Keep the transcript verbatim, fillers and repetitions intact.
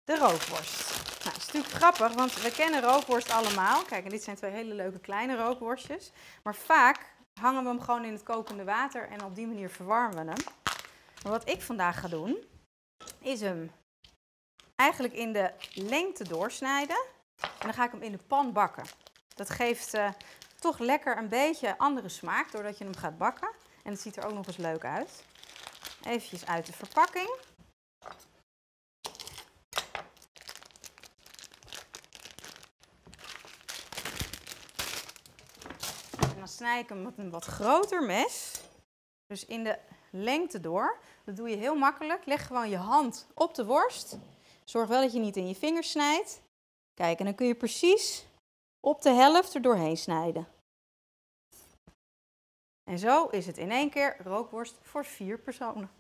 de rookworst. Nou, dat is natuurlijk grappig, want we kennen rookworst allemaal. Kijk, en dit zijn twee hele leuke kleine rookworstjes. Maar vaak hangen we hem gewoon in het kokende water en op die manier verwarmen we hem. Maar wat ik vandaag ga doen, is hem eigenlijk in de lengte doorsnijden. En dan ga ik hem in de pan bakken. Dat geeft uh, toch lekker een beetje andere smaak, doordat je hem gaat bakken. En het ziet er ook nog eens leuk uit. Even uit de verpakking. En dan snij ik hem met een wat groter mes. Dus in de lengte door. Dat doe je heel makkelijk. Leg gewoon je hand op de worst. Zorg wel dat je niet in je vingers snijdt. Kijk, en dan kun je precies op de helft er doorheen snijden. En zo is het in één keer rookworst voor vier personen.